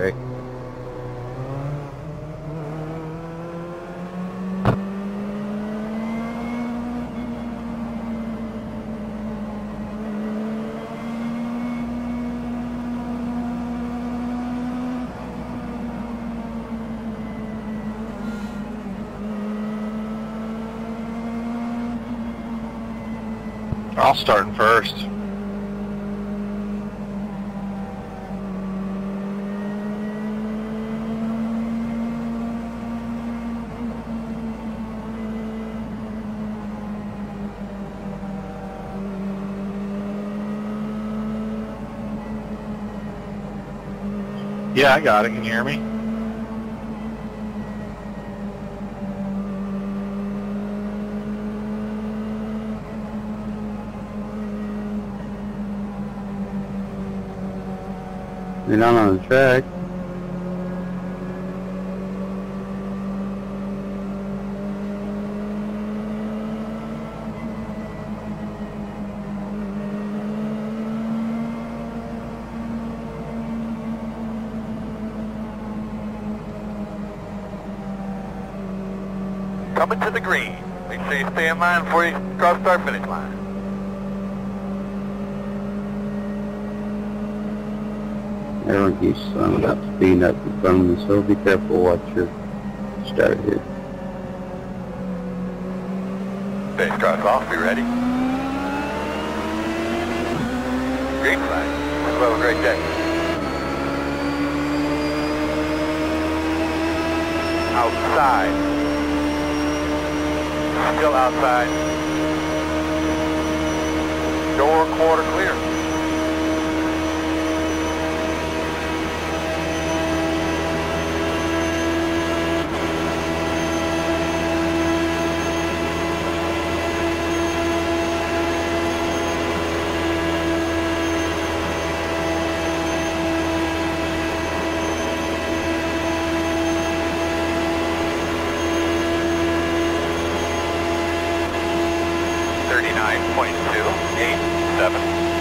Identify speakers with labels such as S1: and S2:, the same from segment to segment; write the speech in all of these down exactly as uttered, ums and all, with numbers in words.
S1: Rick.
S2: I'll start in first. Yeah, I got it. Can you hear me?
S1: You're not on the track.
S3: Coming to the green. Make sure you stay in line before you cross start finish line.
S1: Everyone keeps slamming up, speeding up in front of me, so be careful. Watch your start here.
S3: Base cross off, be ready. Green flag. Have a great day. Outside. Still outside. Door quarter clear. thirty-nine point two eight seven.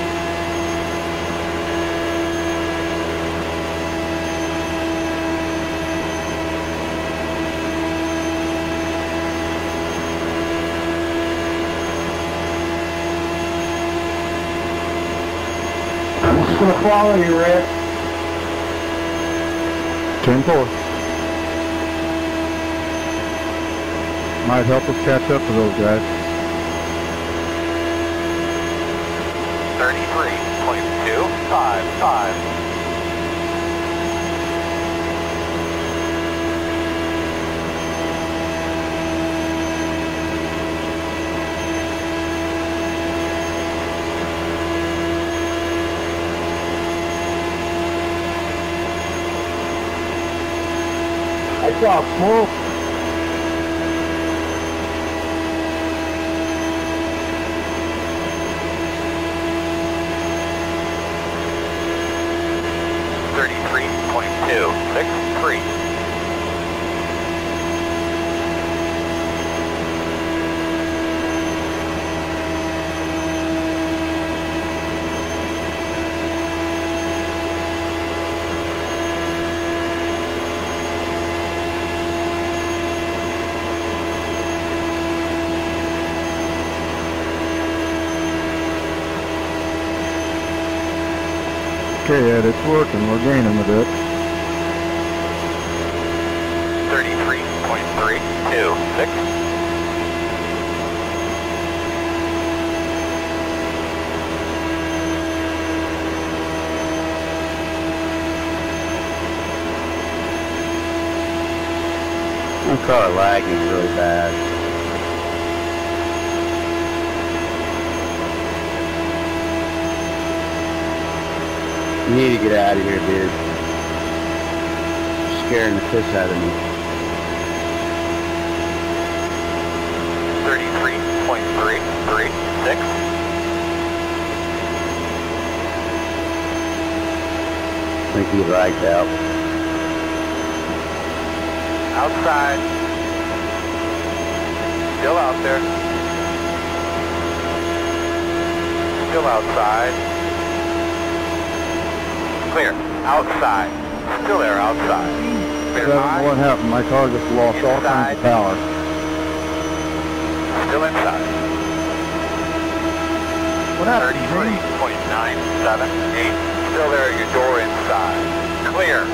S4: I'm just going to follow you, Rick.
S5: ten four. Might help us catch up to those guys.
S3: thirty-three point two five five.
S4: I saw smoke.
S3: thirty-three point two six three.
S5: Okay, Ed, it's working. We're gaining a bit.
S3: thirty-three point three two six.
S1: My car lagging really bad. You need to get out of here, dude. You're scaring the piss out of me.
S3: thirty-three point three three six.
S1: I think he lagged out.
S3: Outside. Still out there. Still outside. Clear. Outside. Still there outside. Clear
S5: Seven,
S3: high.
S5: what happened? My car just lost all kinds of power.
S3: Still inside.
S5: What happened?
S3: thirty-three point nine seven eight. Still there at your door inside. Clear.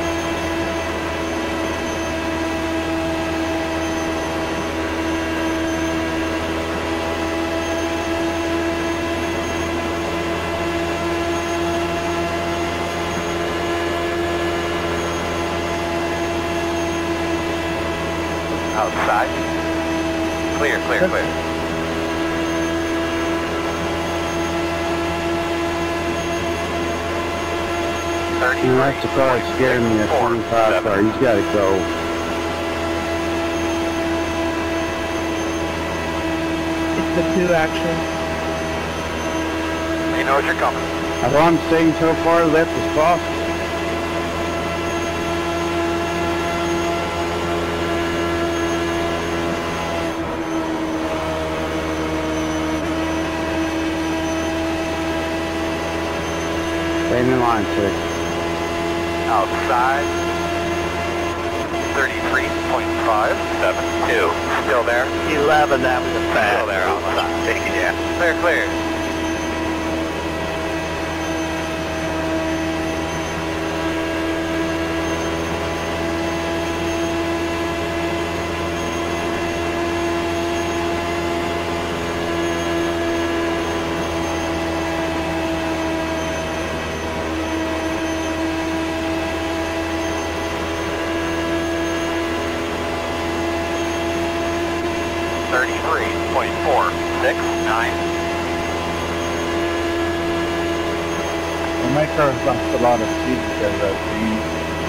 S3: Outside. Clear, clear, clear.
S1: You know, that's the car that scared me, that twenty-five car. He's got to go.
S6: It's the two actually.
S3: He knows you're coming.
S1: If I'm staying so far left as possible. Stay in line, sir.
S3: Outside. thirty-three point five seven two. Still there?
S7: eleven, that was a fast.
S3: Still there outside.
S7: Taking you.
S3: Clear, clear. thirty-three point four six nine.
S5: Well, my car's lost a lot of speed because of that speed.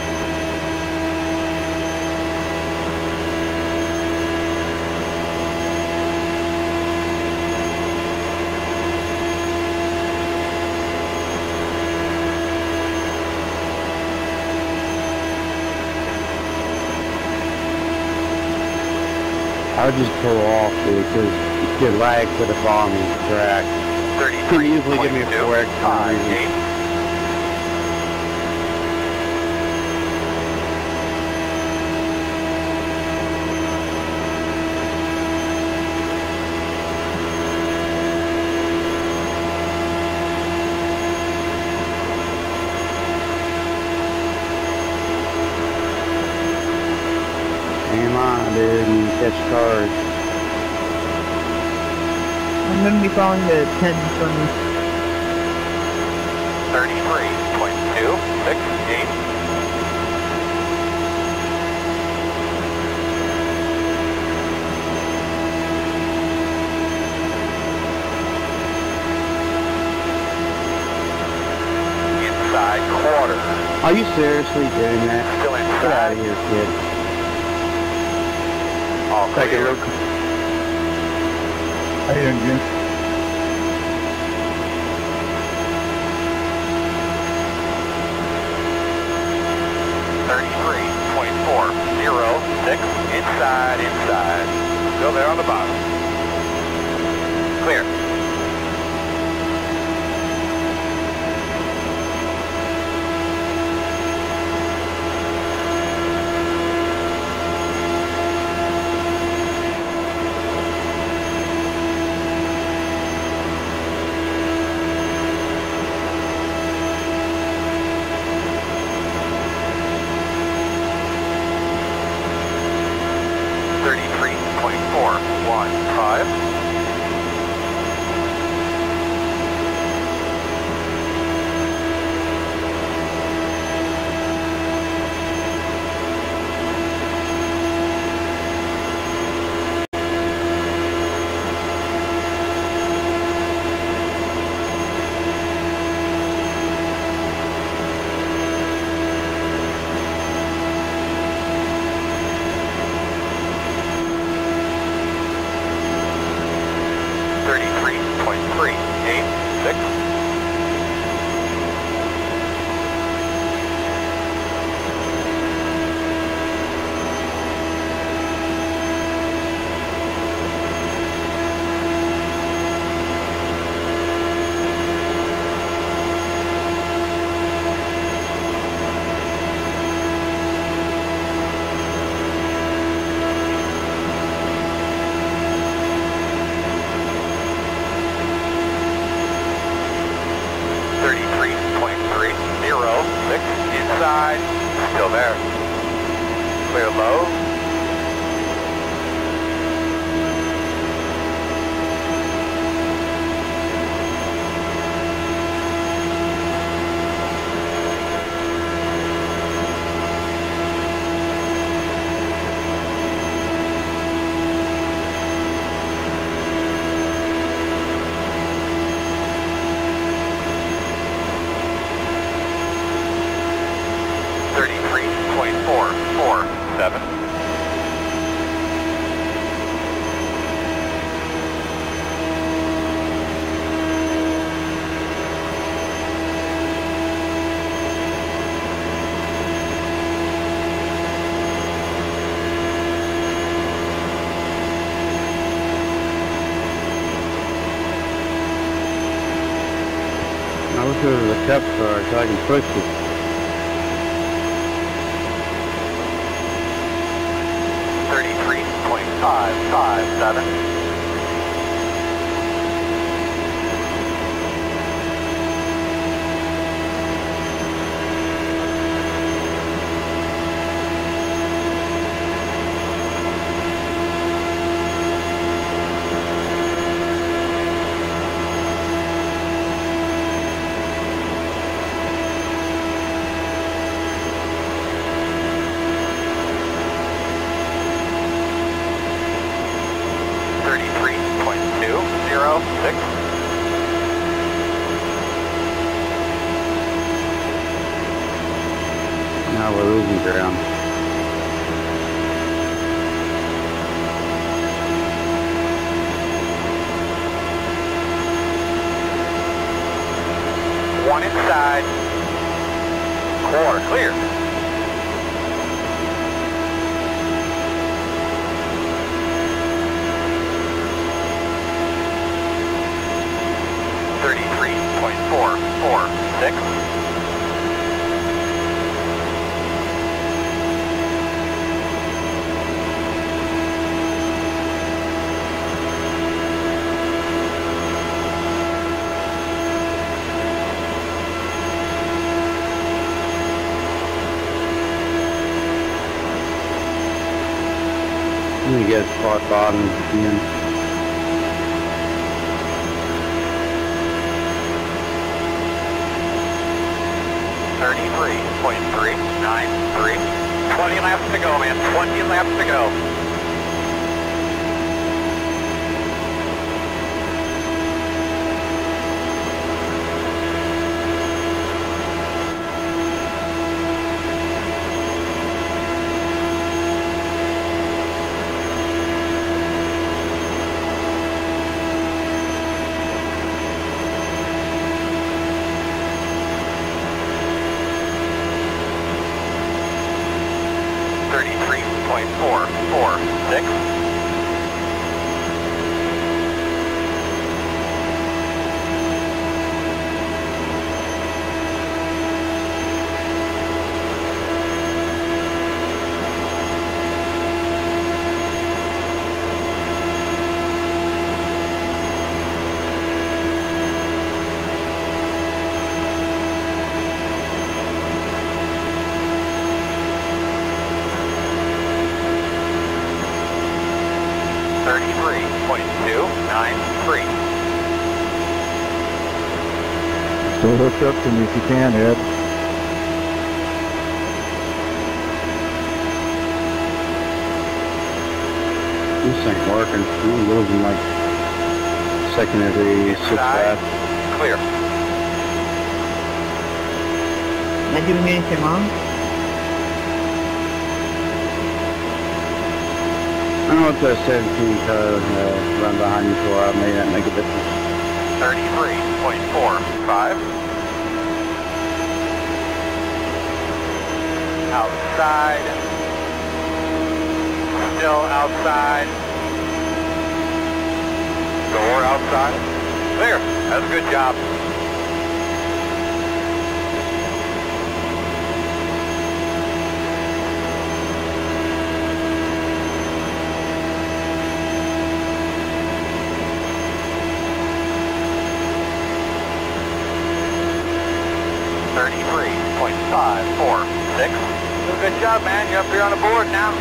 S1: I would just pull off, dude, because you could lag to the bottom of the track.
S3: thirty-three
S1: Could easily give me a four X
S3: five
S1: time.
S3: eight.
S1: Hang on, dude, and catch cars.
S6: I'm gonna be following the ten from you.
S3: thirty-three point two six eight. Inside quarter.
S1: Are you seriously doing that?
S3: Still
S1: Get out
S3: inside.
S1: of here, kid.
S3: All
S1: Take a
S3: clear.
S1: look.
S5: How you doing, Jim?
S3: thirty-three point four zero six. Inside, inside. Still there on the bottom. Clear. thirty-three point four one five. thirty-three point three eight six. Go there. Clear low. thirty-three point four four seven.
S1: I wish there was a cup car so I can push it.
S3: thirty-three point five five seven. thirty-three point two zero six.
S1: Now we're losing ground.
S3: One inside. Core clear. thirty-three point four four six.
S1: You get spot bottom again.
S3: thirty-three point three nine three. twenty laps to go, man. twenty laps to go. thirty-three point four four six. thirty-three point two nine three.
S5: Still hook up to me if you can, Ed.
S1: This ain't working. I'm losing like second every six
S3: Inside.
S1: laps.
S3: Clear.
S6: Am I doing anything wrong?
S1: I don't know if that seventeen car uh, run behind you for a while. May not make a difference.
S3: thirty-three point four five. Outside. Still outside. Door outside. Clear. That's a good job. thirty-three point five four six. good job, man. You're up here on the board now.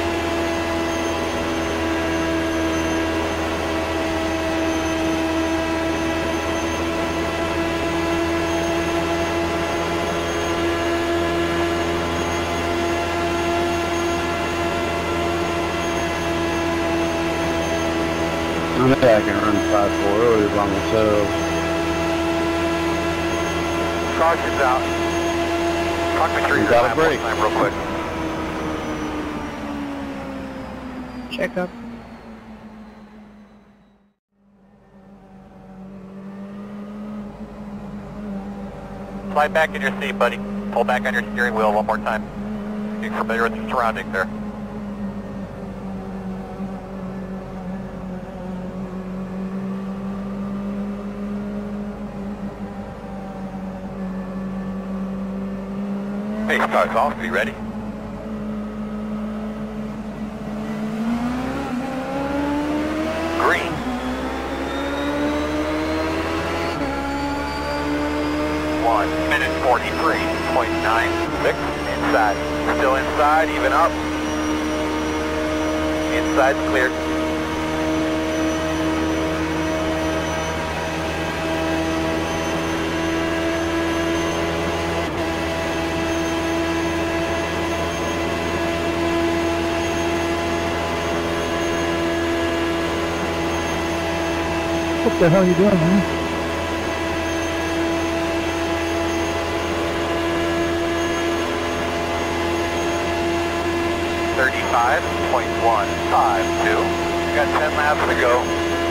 S1: I know I can run five four early by myself.
S3: Caution's out. Talk me through your
S1: Got a
S3: lap
S1: break.
S3: time real quick.
S6: Check up.
S3: Slide back in your seat, buddy. Pull back on your steering wheel one more time. Get familiar with your surroundings there. Hey, car's off. Are you ready? Green. One minute forty-three point nine six inside. Still inside, even up. Inside's clear.
S5: What the hell are you doing, man?
S3: thirty-five point one five two. You got ten laps to go.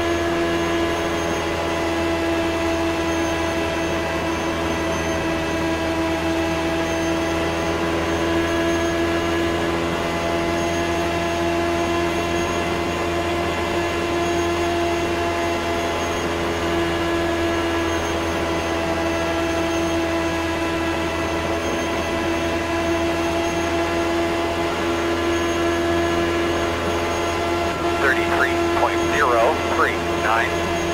S3: thirty-three point zero three nine.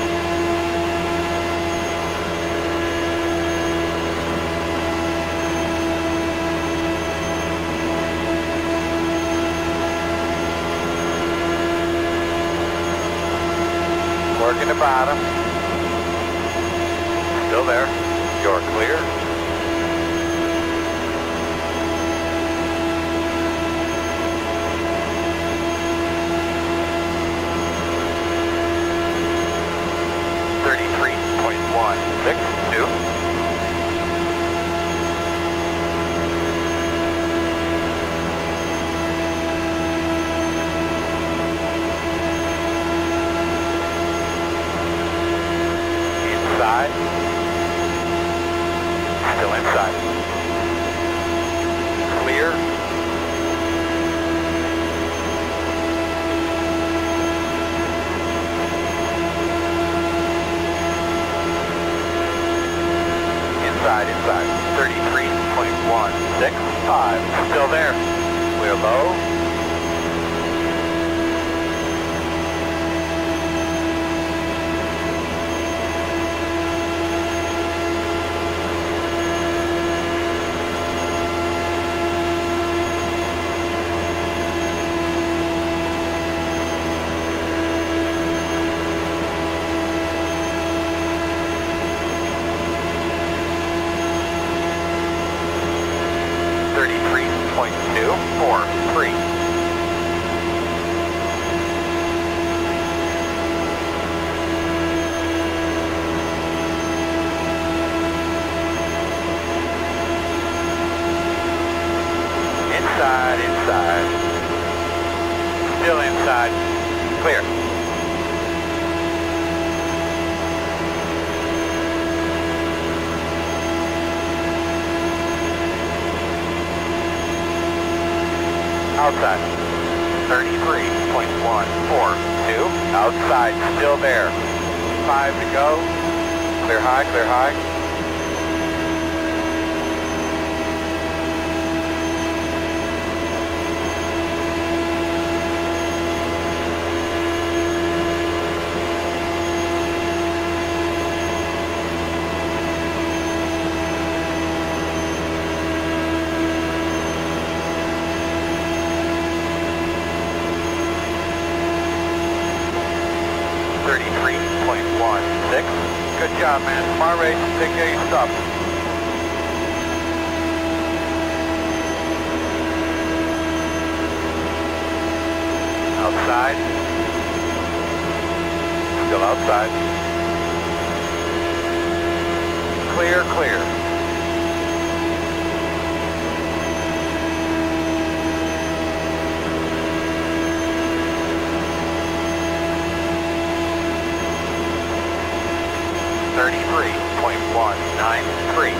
S3: Working the bottom. Still there. You're clear. thirty-three point one six two. Inside. Still inside. Clear. Inside, inside. thirty-three point one six five. Still there. We're low. thirty-three point two four three. Inside, inside. Still inside. Clear. Outside. thirty-three point one four two. Outside, still there. Five to go. Clear high, clear high. Good job, man. Smart race. Take care of your stuff. Outside. Still outside. Clear, clear. thirty-three point one nine three.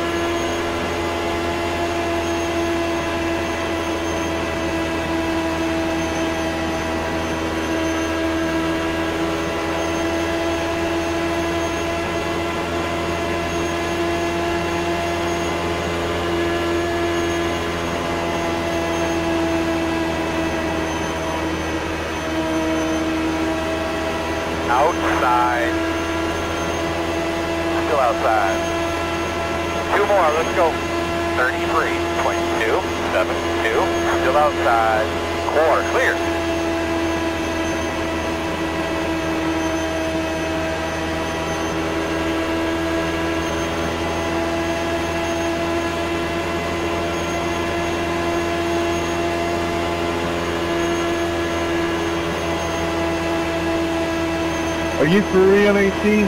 S3: Outside. Still outside. Two more, let's go. thirty-three point two seven two. Still outside. Core, clear.
S5: Are you for real, eighteen?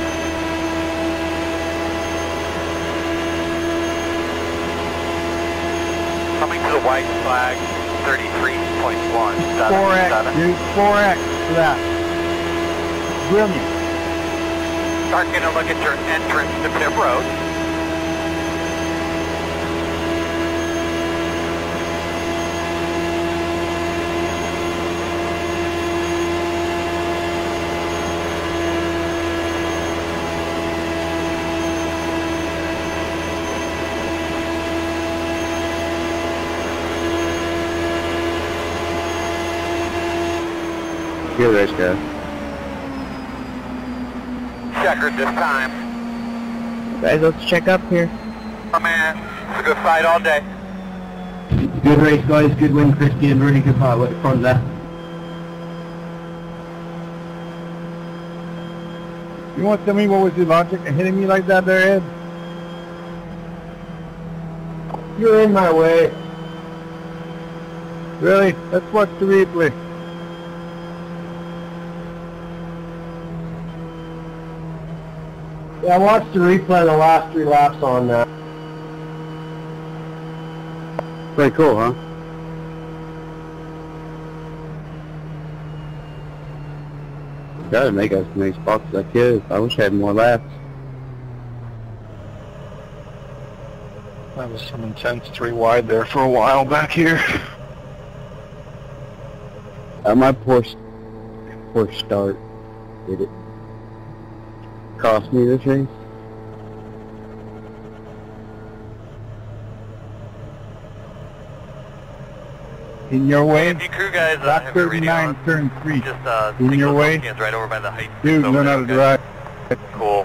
S3: Coming to the white flag, thirty-three point one seven
S5: four X,
S3: seven.
S5: dude, four X for that. Brilliant.
S3: Start getting a look at your entrance to pit road.
S1: Good race, guys.
S3: Checkered this time.
S6: Guys, let's check up here.
S3: Oh man, it's a good fight all day.
S1: Good race, guys. Good win, Christian. Really good fight at the front there.
S5: You want to tell me what was the logic of hitting me like that there, Ed?
S4: You're in my way.
S5: Really? Let's watch the replay.
S4: Yeah, I watched the replay of the last three laps on that.
S1: Pretty cool, huh? Gotta make as many spots as I could. I wish I had more laps.
S2: That was some intense three wide there for a while back here.
S1: Uh, my poor, poor start did it cost me this race.
S5: In your way?
S3: If you crew guys uh,
S5: Lap
S3: have your radio
S5: thirty-nine,
S3: on,
S5: turn three.
S3: just uh,
S5: In
S3: signal
S5: your way?
S3: Pumpkins right over by the height.
S5: Dude,
S3: over
S5: learn
S3: there,
S5: how to
S3: okay?
S5: drive.
S3: Cool.